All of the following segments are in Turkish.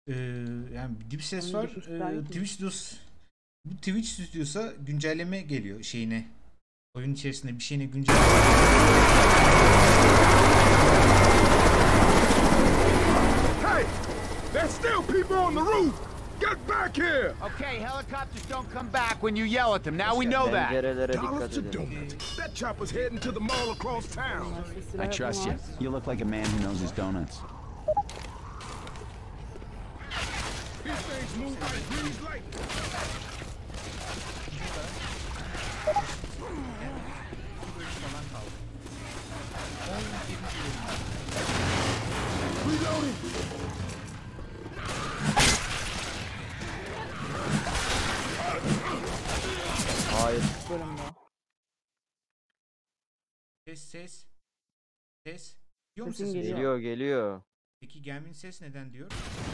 Ee, yani bir ses var. Twitch Studios, bu Twitch Studios'a güncelleme geliyor şeyine. Oyun içerisinde bir şeyine güncelleme. Hey! There's still people on the roof! Get back here! Okay, helicopters don't come back when you yell at them. Now we know that. Pencerelere dikkat Dollars to edin. donuts. That chopper's heading to the mall across town. I trust you. You look like a man who knows his donuts. These things move like greased lightning. Reloading! Hayır. Bölüm daha. Ses. Diyor mu Sesin sesin? geliyor. Geliyor. Peki gelmeyin ses neden diyor?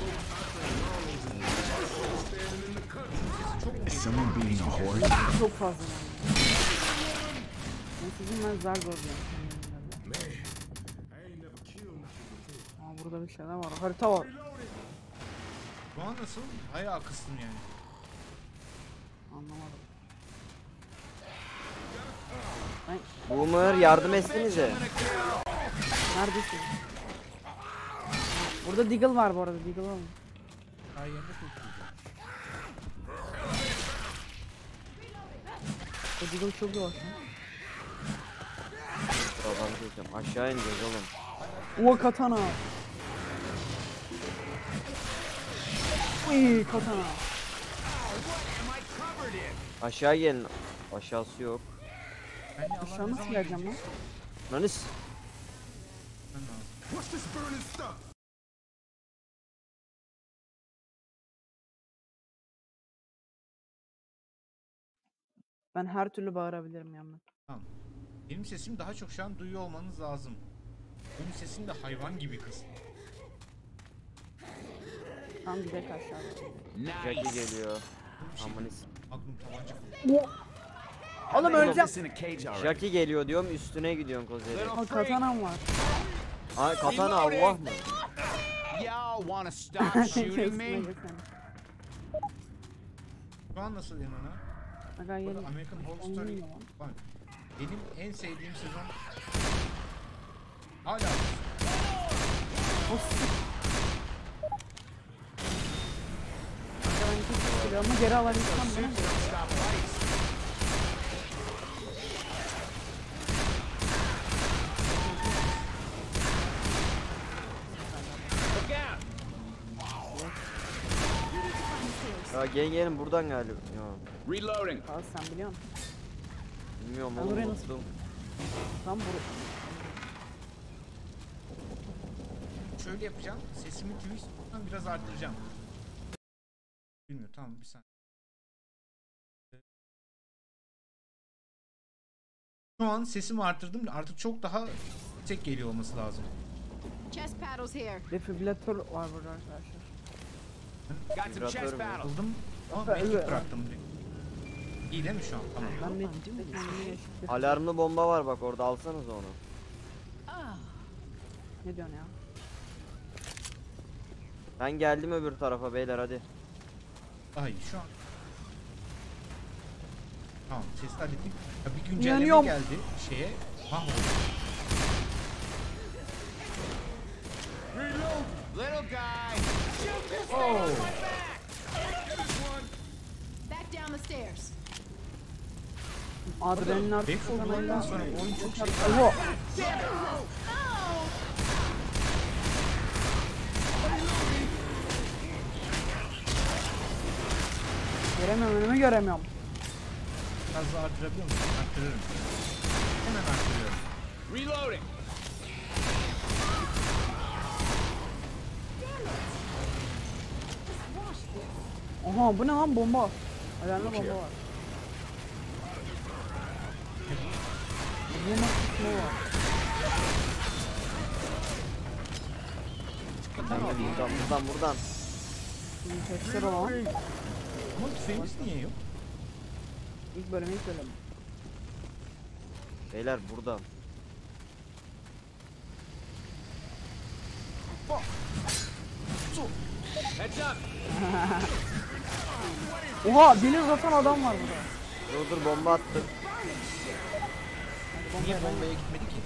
Is someone being a horse? Çok fazla yani. Ben sizin ben zar zor diyorum. Man, I ain't never killed nothing before. Aa, burada bir şeyler var. Harita var. Şu an nasıl? Bayağı kıstım yani. Anlamadım. Boomer yardım etsenize. Neredesin? Burada Deagle var bu arada. Deagle var mı? Daha yerine kurtulacağım. O Deagle çok yavaş lan. Adam diyeceğim. Aşağı ineceğiz oğlum. Oha katana. Uy katana. Aşağı gelin. Aşağısı yok. Ben de Aşağı nasıl geleceğim lan? Nanis. What's this burning stuff? Ben her türlü bağırabilirim yanına. Tamam. Benim sesimi daha çok şu an duyuyor olmanız lazım. Benim sesim de hayvan gibi kız. Tam gidelim aşağıda. Jackie geliyor. Amanis. Aklım tabanca. Oğlum öleceğim. This in a cage already. Jackie geliyor diyorum üstüne gidiyorsun kozeri. Aa katanam var. Ay katana Allah mı? Y'all wanna stop shooting me? Şu an nasıl Enona? Aga yeni. Burada American Horror Story Oynayayım ama. bak. Benim en sevdiğim sezon hala Aga ben çok sıkılıyorum ama geri alabilsem değil mi? Ya gelin buradan galiba. Ya, Reloading. Aa sen biliyor musun? bilmiyorum Ben oğlum oraya nasıl- unuttum. Tam bu. şöyle yapacağım. Sesimi Twitch'ten biraz arttıracağım. Bilmiyorum tamam bir saniye. Şu an sesimi arttırdım. Artık çok daha yüksek geliyor olması lazım. Chest paddles here. Defibrilatör var burada arkadaşlar. Got some chest Vibratör mü? battles. Aldım ama Evet. medkit bıraktım. İyi değil mi şu an? Tamam. Ben de kendimi geçtim. Alarmlı bomba var bak orada alsanız onu. Ne diyorsun ya? Ben geldim öbür tarafa beyler hadi. Daha iyi şu an. Tamam sesli hallettik. Ya bir güncelleme Yanıyorum. geldi şeye. Mahvoldu. Little guy. Oh. Back down the stairs. Adrenalin artık Back olduktan sonra oyun çok şey. Oha! Göremiyorum, önümü göremiyorum. Biraz daha arttırabiliyor musun? Arttırırım. Hemen arttırıyorum. Reloading. Oha bu ne lan bomba? Alarmlı bomba var. Bomba kısmı var. Buradan. Testler olan. Ama tüfeğimiz niye yok? İlk bölümü ilk bölüm. Beyler buradan. Oha deli uzatan adam var burada. Dur bomba attı. Niye bombaya gitmedi ki?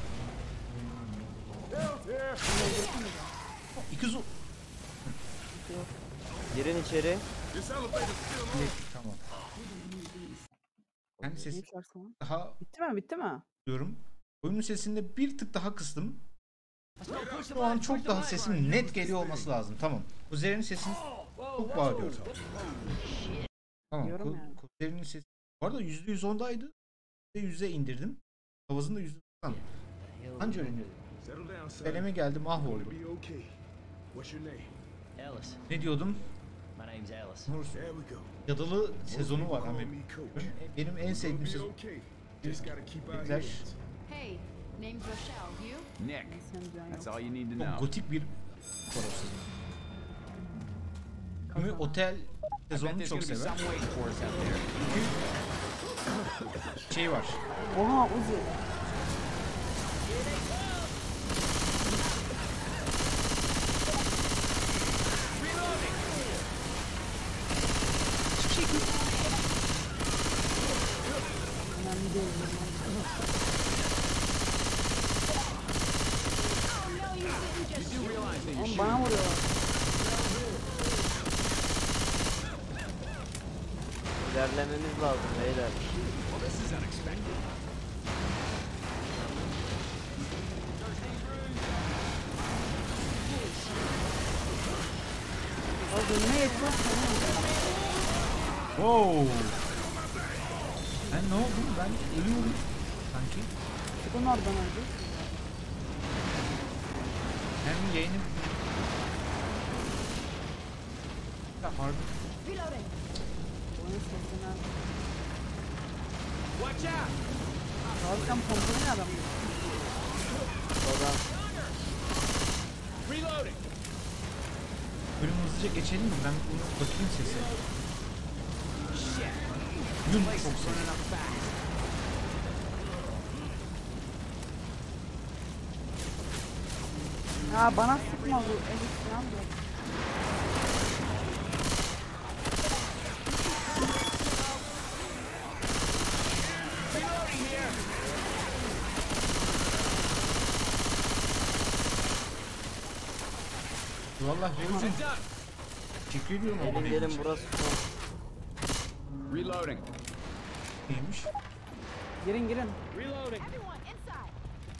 İki Girin içeri. This elevator's still on. Tamam. Ben Ne sesi çarpsana? daha Bitti mi? diyorum. Oyunun sesinde bir tık daha kıstım. Şu an çok daha sesim net geliyor olması lazım. Tamam. Kuzey'in sesini çok bağırıyor. Tamam. Diyorum yani. Kuzey'in sesi. Bu arada %110'daydı. %100'e indirdim. Havasını da %90. Anca öğreniyorum. Settle down, son. Eleme geldi mahvoldu. Be okay. What's your name? Alice. Ne diyordum? My name's Alice. Nur There we go. yadılı sezonu var Call ama me coach. benim en sevdiğim Be sezon. okay. Just gotta keep our Bizler heads. Hey, name's Rochelle. You? Nick, Sen diyen that's yok. all you need to Çok know. gotik bir korosuz. Ama otel I bet sezonunu there's çok gonna be sever. some waiting for us out there. Şey var. Oha Uzi. Önemli değil. Oğlum bana vuruyorlar. İlerlememiz lazım beyler. Az önüne yetmez. Wow. Ben ne oldu? Ben ölüyorum. Sanki. Çıkın oradan önce. Hem yayını... Ya harbi. Reloading. Oyun sesini. Watch out! Abi sen pompalı ne adam? Soldan. Reloading! Bölüm hızlıca geçelim mi? Ben bunu bakayım sesi. Yun çok seviyorum. Ha bana sıkma bu. Elif falan diyor. Vallahi Yunus'un teşekkür ediyorum Gelin abone gelin için. burası son. Reloading. Neymiş? Girin. Reloading. Everyone inside.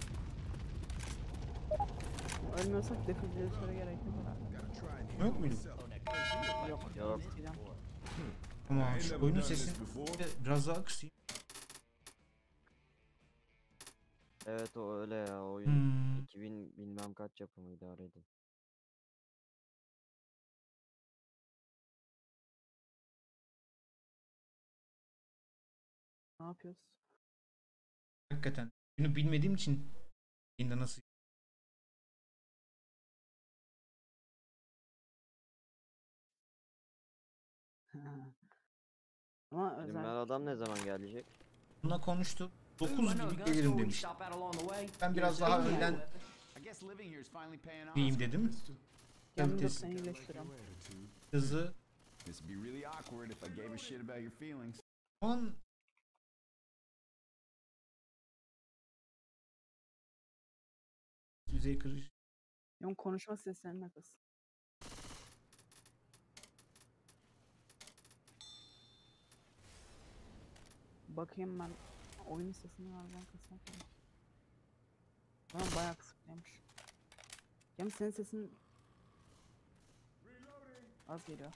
Ölmüyorsak defibrilatöre gerek yok herhalde. Yok muydu? Yok. Yok. Eskiden. Tamam şu oyunun sesini biraz daha kısayım. Evet o öyle ya oyun. Hmm. 2000 bilmem kaç yapımı idare edin. Ne yapıyoruz? Hakikaten. Bunu bilmediğim için yine nasıl... Ama Bilmem özel. adam ne zaman gelecek? Buna konuştuk. 9 gibi gelirim demiş. Ben biraz daha önden I guess living here is finally paying off. diyeyim dedim. Yanımda Kalitesi, seni iyileştiriyorum. hızı. This would be really awkward if I gave a shit about your feelings. O an yüzey kırış. Yon konuşma seslerine kız. Bakayım ben oyun sesini nereden kısmak gerek. Bana bayağı kısıklıymış. Hem senin sesin az geliyor.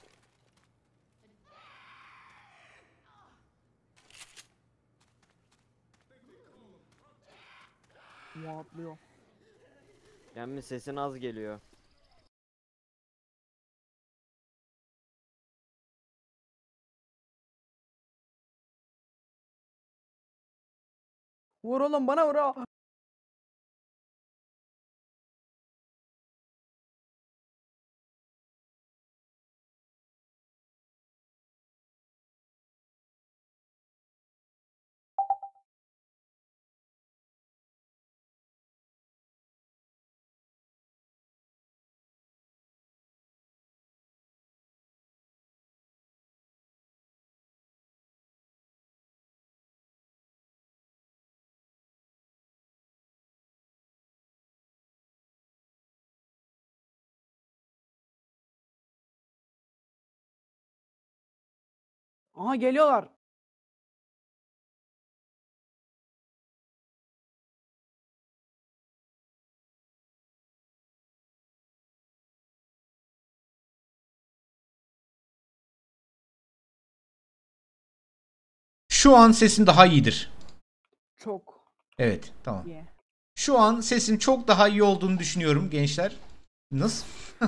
Muhatlıyor. Yani sesin az geliyor. Vur oğlum bana vur. Aha geliyorlar. Şu an sesim daha iyidir. Çok Evet, tamam. iyi. Şu an sesim çok daha iyi olduğunu düşünüyorum gençler. Nasıl?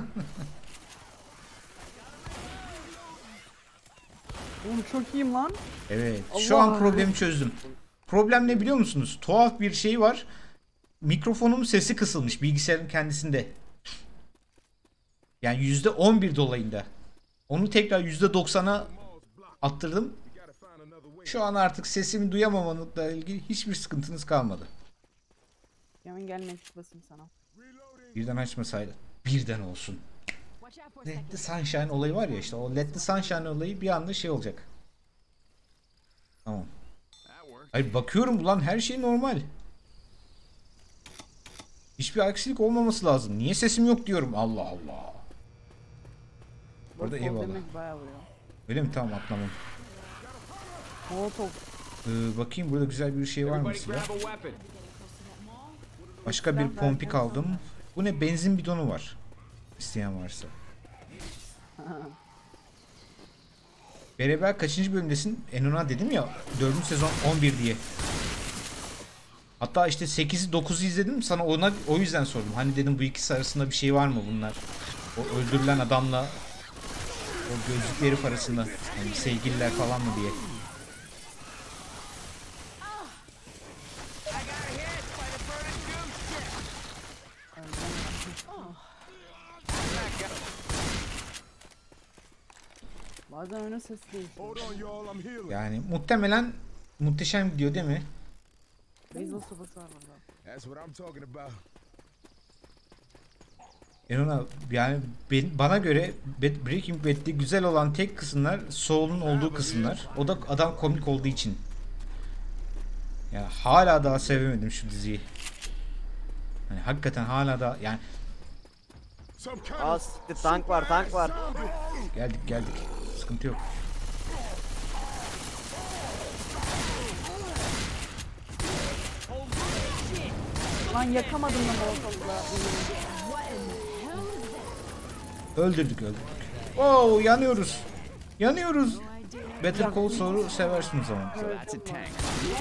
Oğlum çok iyiyim lan. Evet. Şu an Allah. problemi çözdüm. Problem ne biliyor musunuz? Tuhaf bir şey var. Mikrofonum sesi kısılmış bilgisayarın kendisinde. Yani %11 dolayında. Onu tekrar %90'a attırdım. Şu an artık sesimi duyamamanızla ilgili hiçbir sıkıntınız kalmadı. Yemin gelmek basayım sana. Birden açmasaydı. Birden olsun. Watch out for a Let second. the Sunshine olayı var ya işte. O Let the Sunshine olayı bir anda şey olacak. Tamam. Hayır bakıyorum ulan her şey normal. Hiçbir aksilik olmaması lazım. Niye sesim yok diyorum. Allah Allah. Orada eyvallah. Demek bayağı vuruyor. Öyle mi? Tamam atlamam. Molotov. Bakayım burada güzel bir şey var mı silah? Grab a weapon. Başka bir pompik aldım. Bu ne? Benzin bidonu var. İsteyen varsa. Beraber kaçıncı bölümdesin? Enona dedim ya 4. sezon 11 diye. Hatta işte 8'i 9'u izledim sana o yüzden sordum. Hani dedim bu ikisi arasında bir şey var mı bunlar? O öldürülen adamla o gözlükleri arasında hani sevgililer falan mı diye. Bazen oyunun sesi değişiyor. Hold on, y'all. I'm healing. Yani muhtemelen muhteşem gidiyor değil mi? Basil sobası var burada. That's what I'm talking about. Enona yani bana göre Breaking Bad'de güzel olan tek kısımlar Saul'un olduğu kısımlar. O da adam komik olduğu için. Ya hala daha sevemedim şu diziyi. Hani hakikaten hala da yani Some kind Aa of siktir, tank var, tank var. geldik. Sıkıntı yok. Lan yakamadım da Molotov'la. Öldürdük. Oo yanıyoruz. Yanıyoruz. Better Call Saul'u seversin o zaman. That's a tank.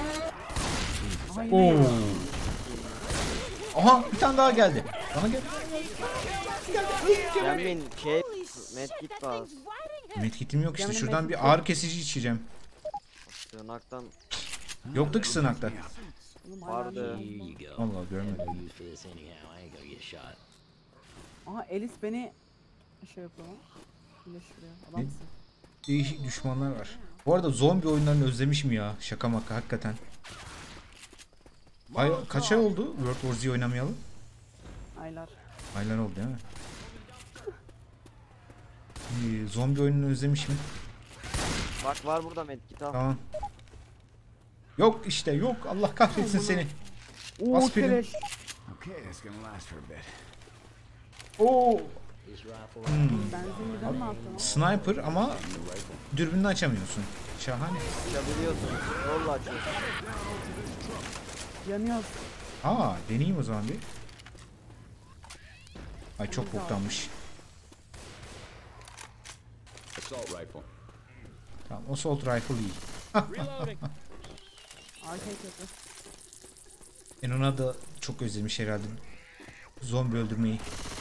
Oo. Aha bir tane daha geldi. Bana gel. Gelmeyin şey medkit bas. Medkit'im yok işte. Canım Şuradan medkit bir ağrı kesici içeceğim. Sığınaktan Yoktu ki sığınakta. Oğlum hala vardı. Here you go. Allah görmedim. No use for this anyhow. I ain't gonna get shot. Aha Elis beni şey yapıyor lan. Birleştiriyor. Adamsın. Değişik düşmanlar var. Bu arada zombi oyunlarını özlemişim ya. Şaka maka hakikaten. Ay, kaç ay oldu World War Z oynamayalı? Aylar. Aylar oldu değil mi? Zombi oyununu özlemişim. Bak var burada medkit al. Tamam. Yok işte yok. Allah kahretsin seni. Oo Aspirin. keleş. Okay, it's gonna last for a bit. Oo. This rifle Benzin bir de ne yaptın? Sniper ama dürbününü açamıyorsun. Şahane. Açabiliyorsun. Yolla açıyorsun. Yanıyoruz. Aa deneyeyim o zaman bir. Ay çok boktanmış. Assault rifle. Tamam assault rifle iyi. Arkaya kötü. Enona da çok özlemiş herhalde. Zombi öldürmeyi.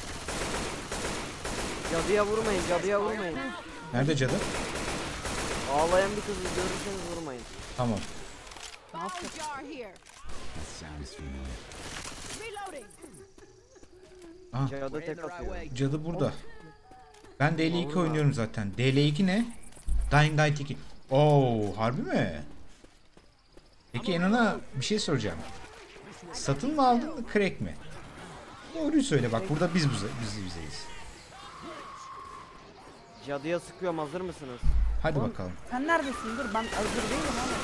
Cadıya vurmayın, cadıya vurmayın. Nerede cadı? Ağlayan bir kızı görürseniz vurmayın. Tamam. Bone jar here. That sounds familiar. Reloading. Ah, Cadı tek atıyor. cadı burada. Ben DL2 oynuyorum zaten. DL2 ne? Dying Light 2. Oo, harbi mi? Peki Enona bir şey soracağım. Satın mı aldın, crack mi? Doğruyu söyle bak burada biz bizeyiz. Cadıya sıkıyorum, hazır mısınız? Hadi bakalım. Sen neredesin? Dur ben hazır değilim ama.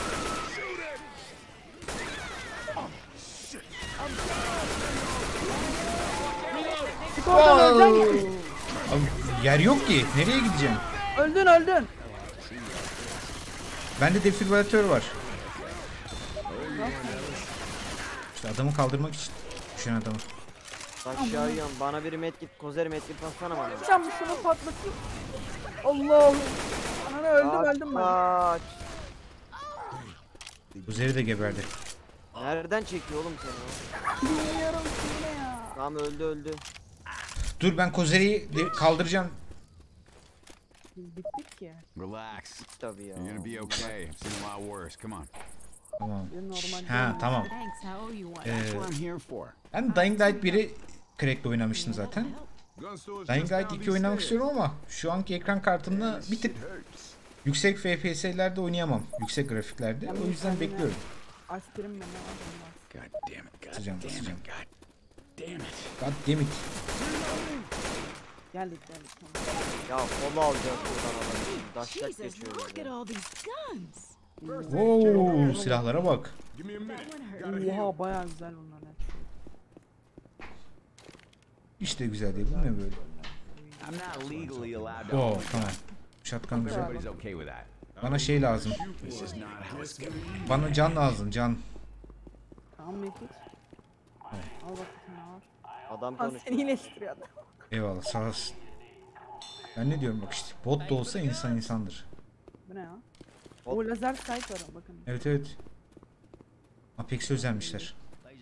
Çık oradan öleceksin. Abi, yer yok ki. Nereye gideceğim? Öldün öldün. Bende defibrilatör var. İşte adamı kaldırmak için. Düşen adamı. Aşağı yiyorum. Bana biri medkit, kozeri medkit bassana bana. Can şunu patlatayım. Allah'ım. Ananı öldüm ben. Kaç. Üzeri de geberdi. Nereden çekiyor oğlum seni o? Bilmiyorum ki ne ya. Tamam öldü. Dur ben Kozeri'yi kaldıracağım. Biz bittik ki. Relax. Tabii ya. You're gonna be okay. I've seen a lot worse. Come on. Tamam. Bir normal Ha değil. tamam. Thanks, I owe you one. That's what I'm here for. Ben Dying Light 1'i crack'le oynamıştım zaten. Gun store's Dying just Light down 2 these oynamak stairs. istiyorum ama şu anki ekran kartımla bir tık yüksek FPS'lerde oynayamam. Yüksek grafiklerde. O yüzden bekliyorum. Aspirin mi ne var bunlar? God damn it. God Basacağım, damn basacağım. it. God damn it. God damn it. Geldik tamam. Ya kola alacağız buradan adamı. Daşlak Jesus, geçiyoruz look at ya. all these guns. Oo, silahlara bak. Give me a minute. That one hurt. Gotta heal. Oha bayağı güzel bunlar hepsi. İşte güzel değil. Bu ne böyle? I'm not legally allowed to Oo own. tamam. Shotgun güzel. Everybody's okay with that. Bana şey lazım. This is not how it's gonna be. Bana can lazım, can. Tamam Mekik. Al bakayım ne var. Adam Ha konuşuyor. seni iyileştiriyor adam. Eyvallah, sağ olsun. Ben ne diyorum bak işte. Bot da olsa insan insandır. Bu ne ya? Hop. O lazer sight var bakın. Evet evet. Apex'e özenmişler.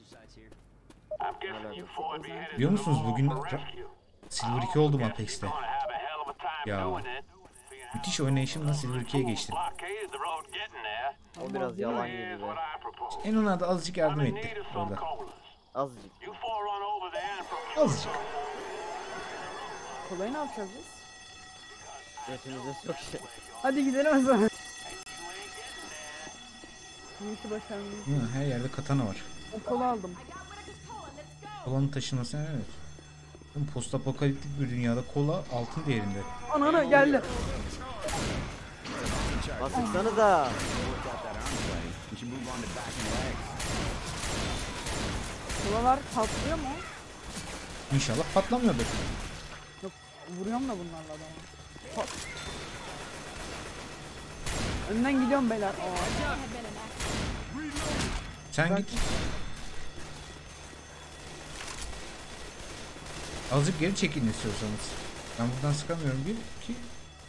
Biliyor musunuz bugün Silver 2 oldum Apex'te. Ya. Müthiş oynayışımla Silver 2'ye geçtim. O biraz yalan gibi be. En ona da azıcık yardım etti orada. Azıcık. Azıcık. Kolayı ne yapacağız biz? Götünüze sok şey. Hadi gidelim o zaman. İyi başarılıyız. Hı, her yerde katana var. O kola aldım. Kolanın taşınması evet. Post apokaliptik bir dünyada kola altın değerinde. Anana geldi. Basıksanıza. You should move on to back and legs. Kolalar patlıyor mu? İnşallah patlamıyordur. Yok vuruyorum da bunlarla adamı. Pat. Önden gidiyorum beyler. Aa. Sen git. Azıcık geri çekilin istiyorsanız. Ben buradan sıkamıyorum. Bir, iki.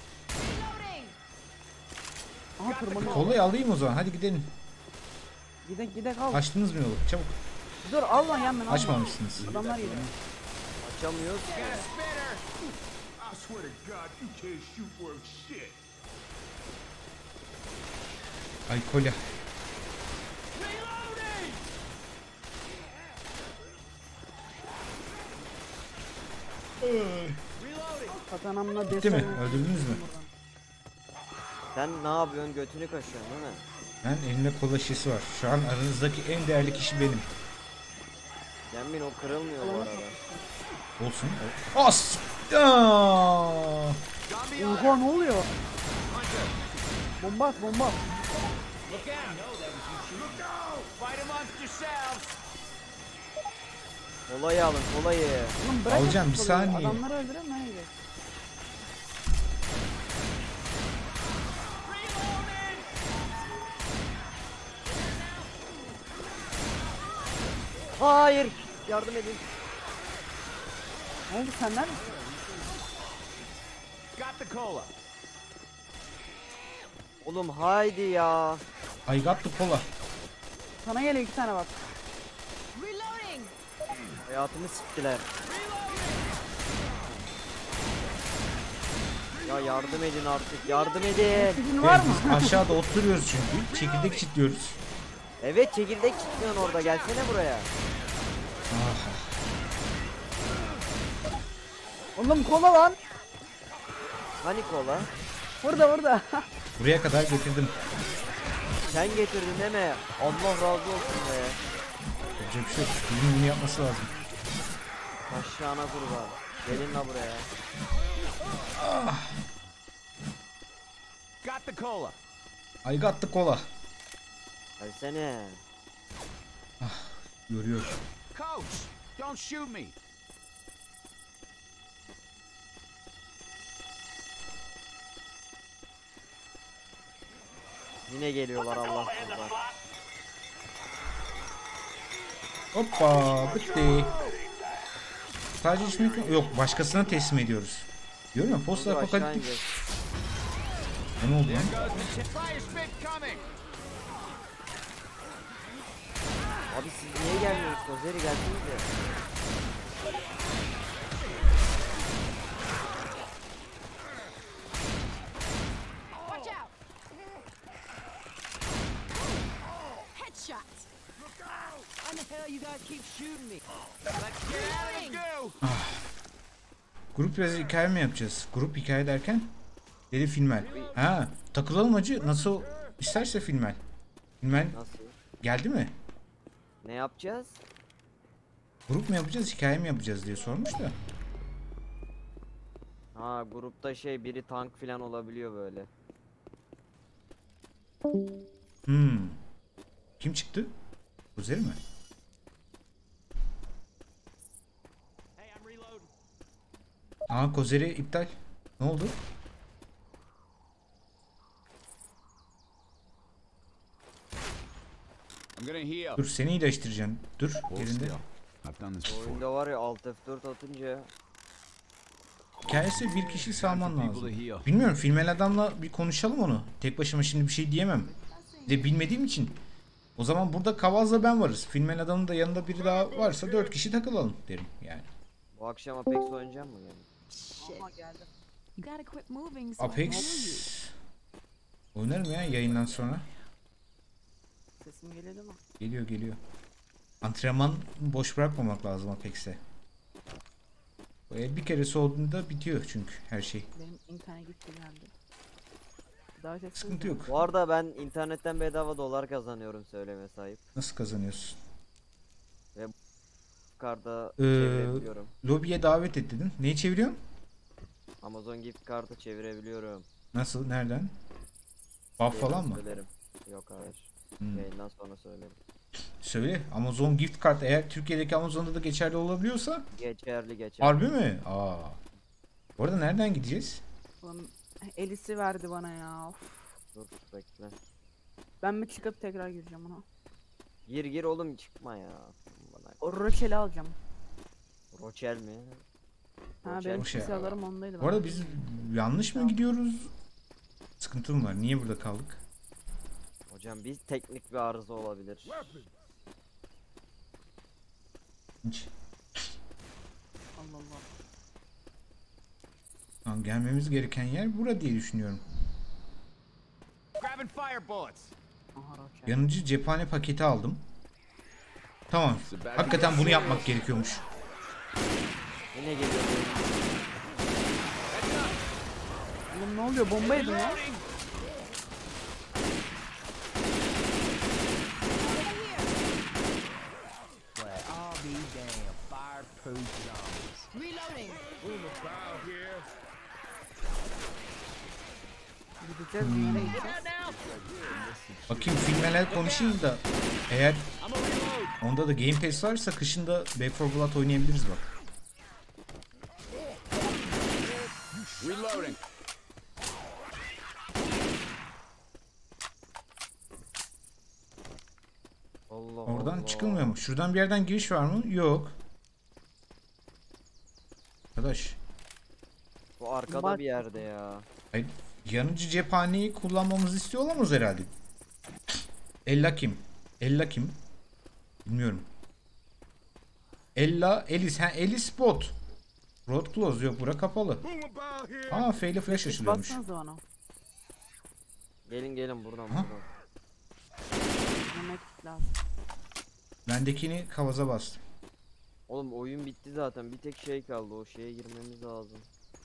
Aha tırmanıyor. Kolayı alayım o zaman. Hadi gidelim. Gidek al. Açtınız mı yolu? Çabuk. Dur al lan yandan al. Açmamışsınız. Adamlar geliyor. Açamıyoruz. I swear to God, you can't shoot worth shit. Ay kolye. Katanamla Bitti desen. mi? Öldürdünüz mü? Sen ne yapıyorsun? Götünü kaşıyorsun değil mi? Ben elimde kola şişesi var. Şu an aranızdaki en değerli kişi benim. Yemin o kırılmıyor bu arada. Olsun. As! Aa! Oha ne oluyor? Bomba at bomba. Fight amongst yourselves. Kolayı alın kolayı. Oğlum bırak Alacağım, bir kolayı. saniye. Adamları öldürüyorum nereye gidiyor? Hayır. Yardım edin. Ne oldu senden mi? Got the cola. Oğlum haydi ya. I got the cola. Sana geliyor 2 tane bak. Reloading. Hayatımı siktiler. Ya yardım edin artık. Yardım edin. Gücün var mı? Biz aşağıda oturuyoruz çünkü. Çekirdek çitliyoruz. Evet çekirdek kilitliyorsun orada. Gelsene buraya. Oğlum kola lan. Hani kola? Burada. Buraya kadar getirdim. Sen getirdin değil mi? Allah razı olsun be. Yapacak bir şey yok. Bizim bunu yapması lazım. Aşağına kurban. Gelin la buraya. Got the cola. I got the cola. Gelsene. Görüyor. Coach, don't shoot me. Yine geliyorlar Allahsızlar. Hoppa bitti. Sadece içmek yok, başkasına teslim ediyoruz. Diyorum ya, post Dur, aşağı apokaliptik. ineceğiz. Ne oldu lan? Fire spit coming! Abi siz niye gelmiyorsunuz? Kozeri gelsenize. Watch out! Headshot! How the hell you guys keep shooting me? Reloading! Go! Grup biraz hikaye mi yapacağız? Grup hikaye derken? Dedi Filmel. Ha, takılalım acı. Nasıl isterse Filmel. Filmel Nasıl? geldi mi? Ne yapacağız? Grup mu yapacağız, hikaye mi yapacağız diye sormuş da. Ha grupta şey biri tank falan olabiliyor böyle. Kim çıktı? Kozeri mi? Aa, Kozeri iptal. Ne oldu? I'm gonna heal. Dur, seni iyileştireceğim. Dur yerinde. I've done this before. Oyunda var ya Alt F4 atınca Hikayesi bir kişi salman lazım. Bilmiyorum, Filmel adamla bir konuşalım onu. Tek başıma şimdi bir şey diyemem. De bilmediğim için. O zaman burada Kavaz'la ben varız. Filmel adamın da yanında biri daha varsa 4 kişi takılalım derim yani. bu akşam Apex oynayacağım mı yani? Aha geldi. You gotta quit moving so I can Apex hear you. oynarım ya yayından sonra. Sesim geliyor mu? Geliyor. Antrenman boş bırakmamak lazım Apex'te. Bir kere soğuduğunda bitiyor çünkü her şey. Benim internet gitti geldi. Davet etsenize. Sıkıntı yok. Bu arada ben internetten bedava dolar kazanıyorum söyleme sahip. Nasıl kazanıyorsun? Karda Ee, çevirebiliyorum. Lobiye davet et dedin. Neyi çeviriyorsun? Amazon gift kartı çevirebiliyorum. Nasıl? Nereden? Buff falan mı? Söylerim. Yok hayır. Yayından sonra söylerim. Söyle. Amazon gift card eğer Türkiye'deki Amazon'da da geçerli olabiliyorsa. Geçerli. Harbi mi? Aa. Bu arada nereden gideceğiz? Oğlum, Elis'i verdi bana ya. Of. Dur bekle. Ben mi çıkıp tekrar gireceğim ona? Gir oğlum çıkma ya. Bana. O Roçel'i alacağım. Roçel mi? Ha Roçel. benim Roçel. silahlarım ondaydı. Bu arada biz yanlış mı gidiyoruz? Sıkıntı mı var? Niye burada kaldık? Hocam biz teknik bir arıza olabilir. Hiç. Allah Allah. Tamam, gelmemiz gereken yer bura diye düşünüyorum. Grabbing fire bullets. Aha Roçel. Yanıcı cephane paketi aldım. Tamam. Hakikaten bunu yapmak gerekiyormuş. Yine geliyor. Oğlum ne oluyor? Bomba yedim ya. But all these damn fireproof zombies. Reloading! Gideceğiz nereye gideceğiz? Bakayım filmlerle konuşayım da eğer onda da Game Pass varsa kışında Back 4 Blood oynayabiliriz bak. Reloading. Allah Oradan Allah. çıkılmıyor mu? Şuradan bir yerden giriş var mı? Yok. Arkadaş. Bu arkada Bak- bir yerde ya. Hayır, yanıcı cephaneyi kullanmamızı istiyor olamaz herhalde. Ella kim? Ella kim? Bilmiyorum. Elis. Ha, Elis bot. Road close. Yok, bura kapalı. Boom about here. Aa, F ile flash açılıyormuş. Bassanıza bana. Gelin buradan Aha. buradan. Yemek lazım. Bendekini kavaza bastım. Oğlum oyun bitti zaten. Bir tek şey kaldı. O şeye girmemiz lazım.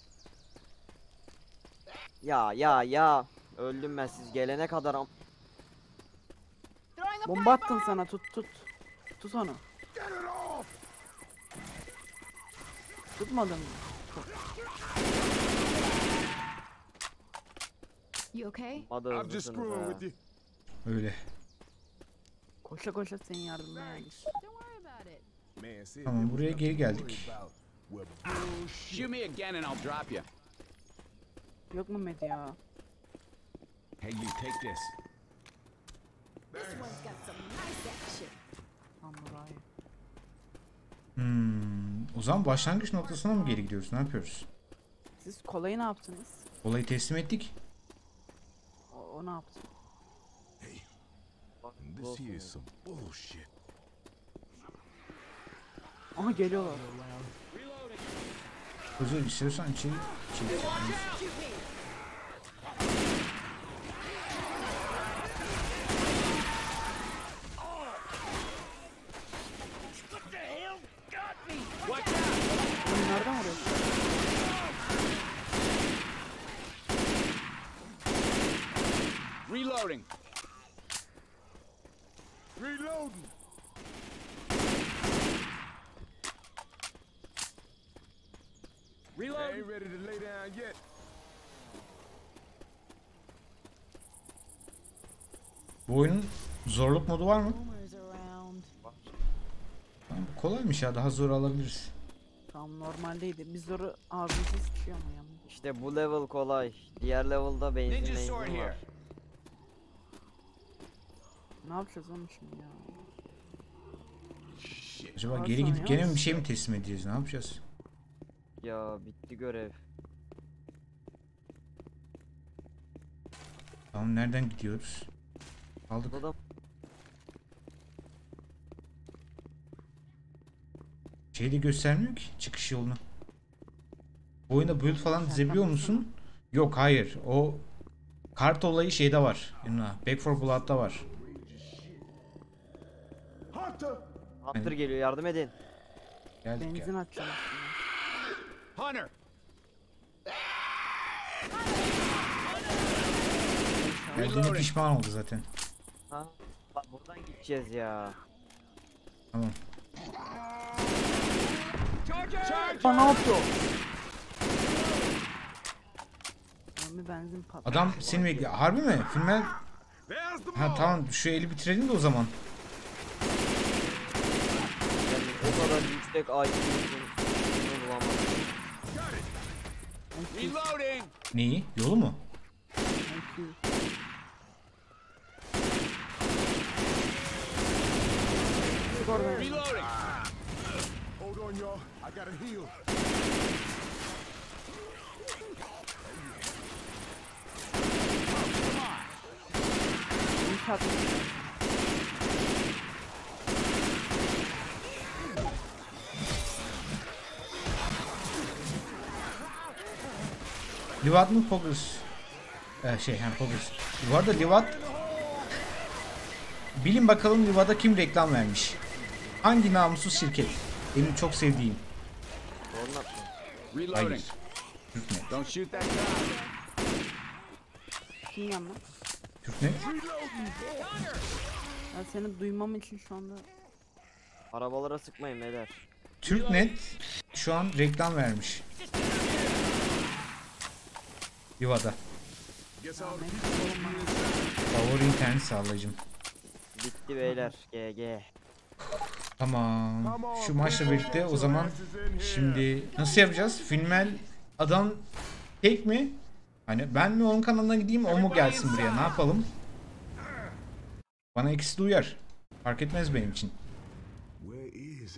Ya. Öldüm ben siz gelene kadar Throwing a Bomba attım sana, tut. Tut onu. Get it off. Tutmadın mı? You okay? adı I'm just hızlısınız screwing ha. with you. Öyle. Koşa senin yardımına geldik. Don't worry about it. Man, see, Tamam, buraya geri geldik. Shoot me again and I'll drop you. Yok mu Med ya? Hey, you take this. This one's got some nice action. Tamam daha iyi. O zaman başlangıç noktasına mı geri gidiyoruz? Ne yapıyoruz? Siz kolayı ne yaptınız? Olayı teslim ettik. O ne yaptı? This here is some bullshit. Aha geliyorlar. Özür istiyorsan içeri Bunu nereden vuruyorsun? Reloading. Reloading. I ain't ready to lay down yet. Bu oyunun zorluk modu var mı? Rumors around. Tamam, kolaymış ya, daha zor alabiliriz. Tamam normaldeydi. Biz zoru ağzımıza sıçıyor mu yani? İşte bu level kolay. Diğer level'da benzin Ninja benzin sword var. here. Ne yapacağız oğlum şimdi ya? Acaba Daha geri sonra gidip gene yalnız- bir şey mi teslim edeceğiz? Ne yapacağız? Ya bitti görev. Tamam, nereden gidiyoruz? Aldık. Burada Şey de göstermiyor ki çıkış yolunu. Bu oyunda build falan dizebiliyor musun? Yok, hayır. O kart olayı şeyde var. Back 4 Blood'da var. Hunter! Hunter geliyor, yardım edin. Geldik Benzin ya. atacağım aslında. Hunter. Geldiğinde pişman oldu zaten. Ha? Bak buradan gideceğiz ya. Tamam. Aa, ne yapıyor? Bir benzin patladı. Adam seni bekliyor. Harbi mi? Filmler... There's the Ha ball! tamam, şu eli bitirelim de o zaman. Yani o kadar yüksek IQ'sun. Bunu bulamadım. Reloading. Neyi? Yolu mu? Çık oradan. Reloading. Hold on, y'all. I gotta heal. İlk atmış. Livat mı Poggers? Poggers. Bu arada Livat... Bilin bakalım Livat'a kim reklam vermiş? Hangi namussuz şirket? Benim çok sevdiğim. Doğru mu yaptın? Reloading. Hayır. Türknet. Don't shoot that guy. Kim yanına? Türknet? Ya seni duymam için şu anda Arabalara sıkmayın beyler. Türknet şu an reklam vermiş. Livat'a. Guess all the Favori internet sağlayıcım. Bitti beyler. GG. Tamam. Şu maçla birlikte o zaman şimdi nasıl yapacağız? Filmel adam tek mi? Hani ben mi onun kanalına gideyim, o mu gelsin buraya? Ne yapalım? Bana ikisi de uyar. Fark etmez benim için.